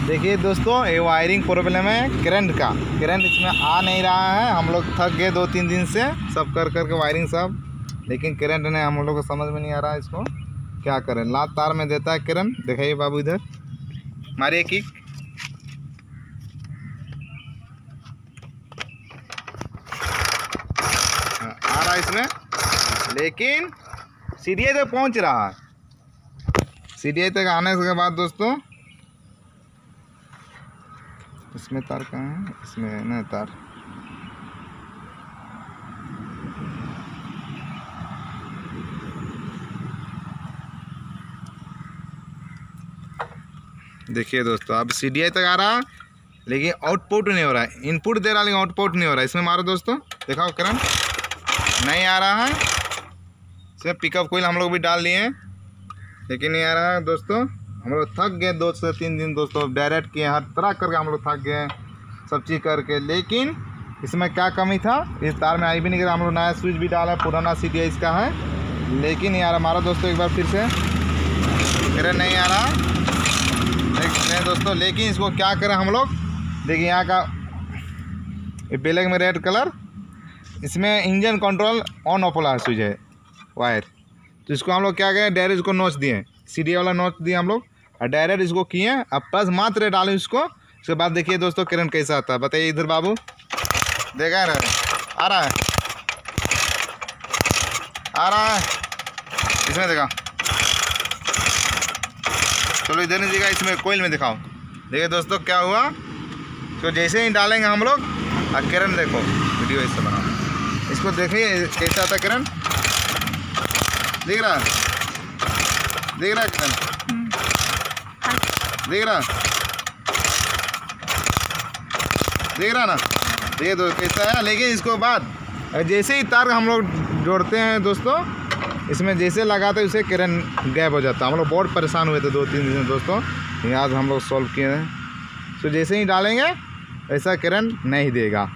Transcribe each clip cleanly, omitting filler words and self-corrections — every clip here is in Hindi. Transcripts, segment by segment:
देखिए दोस्तों, ये वायरिंग प्रॉब्लम है करंट का। करंट इसमें आ नहीं रहा है। हम लोग थक गए 2-3 दिन से सब कर के वायरिंग सब, लेकिन करंट नहीं, हम लोग को समझ में नहीं आ रहा है इसको क्या करें। लात तार में देता है करंट। दिखाइए बाबू, इधर मारिए किक। आ रहा है इसमें, लेकिन सीढ़ी तक पहुंच रहा है। सीढ़ी तक आने के बाद दोस्तों, इसमें तार कहाँ है? इसमें है ना तार। देखिए दोस्तों, अब सीडीआई तक आ रहा, लेकिन आउटपुट नहीं हो रहा है। इनपुट दे रहा लेकिन आउटपुट नहीं हो रहा है। इसमें मारो दोस्तों, दिखाओ करंट नहीं आ रहा है। इसमें पिकअप कोयल हम लोग भी डाल लिए हैं, लेकिन नहीं आ रहा है दोस्तों। हम लोग थक गए 2 से 3 दिन दोस्तों, डायरेक्ट किए, हर तरह करके हम लोग थक गए सब चीज़ करके। लेकिन इसमें क्या कमी था, इस तार में आई भी नहीं कर। हम लोग नया स्विच भी डाला, पुराना सीडीआई इसका है, लेकिन यार हमारा दोस्तों एक बार फिर से करंट नहीं आ रहा नहीं दोस्तों। लेकिन इसको क्या करें हम लोग, देखिए यहाँ का ब्लैक में रेड कलर, इसमें इंजन कंट्रोल ऑन ऑफ वाला स्विच है वायर। तो इसको हम लोग क्या करें, डायरेक्ट इसको नोच दिए, सीडी वाला नोच दिए हम लोग, और डायरेक्ट इसको किए। अब प्लस मात्र डालें इसको। उसके बाद देखिए दोस्तों करंट कैसा आता है, बताइए। इधर बाबू देखा है, आ रहा है, आ रहा है, इसमें देखा। चलो इधर नहीं दिखा, इसमें कोयल में दिखाओ। देखिए दोस्तों क्या हुआ, तो जैसे ही डालेंगे हम लोग, और करंट देखो, वीडियो इससे बनाओ, इसको देखिए कैसा आता करंट। दिख रहा, दिख रहा करंट, दिख रहा, देख रहा ना। देखिए दोस्तों कैसा है। लेकिन इसको बाद जैसे ही तार हम लोग जोड़ते हैं दोस्तों, इसमें जैसे लगाते हैं उसे करंट गायब हो जाता है। हम लोग बहुत परेशान हुए थे 2-3 दिन में दोस्तों, आज हम लोग सॉल्व किए हैं। तो जैसे ही डालेंगे ऐसा करंट नहीं देगा,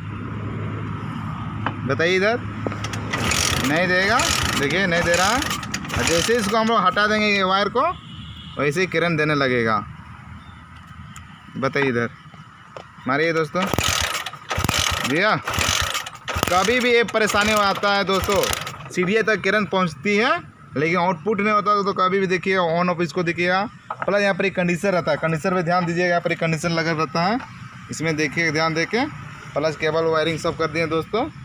बताइए। इधर नहीं देगा, देखिए नहीं दे रहा है। और जैसे इसको हम लोग हटा देंगे ये वायर को, वैसे ही करंट देने लगेगा, बताइए। इधर मारिए दोस्तों, भैया कभी भी ये परेशानी आता है दोस्तों, सीढ़ी तक करंट पहुंचती है लेकिन आउटपुट नहीं होता। तो कभी भी देखिए ऑन ऑफ इसको देखिएगा। प्लस यहाँ पर एक कंडीशनर रहता है, कंडीशनर पे ध्यान दीजिएगा। यहाँ पर एक कंडीशनर लगा रहता है, इसमें देखिए ध्यान देके। प्लस केबल वायरिंग सब कर दिए दोस्तों।